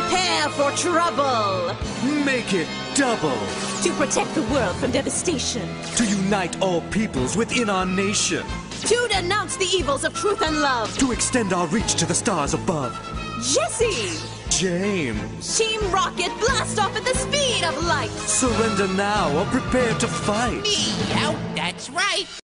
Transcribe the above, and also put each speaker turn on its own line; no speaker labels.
Prepare for trouble!
Make it double!
To protect the world from devastation.
To unite all peoples within our nation.
To denounce the evils of truth and love.
To extend our reach to the stars above.
Jesse!
James!
Team Rocket, blast off at the speed of light!
Surrender now or prepare to fight!
Me out, that's right!